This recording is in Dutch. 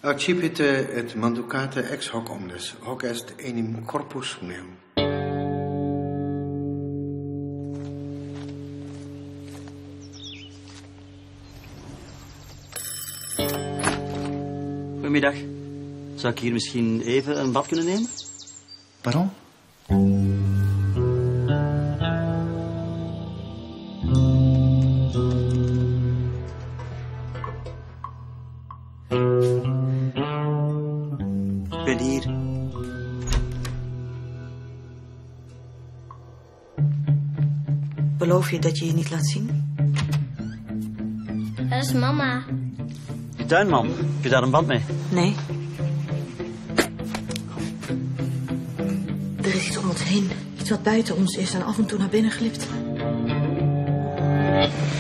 Accipite et manducate ex hoc omnes, hoc est enim corpus meum. Goedemiddag. Zou ik hier misschien even een bad kunnen nemen? Pardon? Ik ben hier. Beloof je dat je je niet laat zien? Dat is mama. Je tuinman. Heb je daar een band mee? Nee. Er is iets om ons heen. Iets wat buiten ons is en af en toe naar binnen glipt.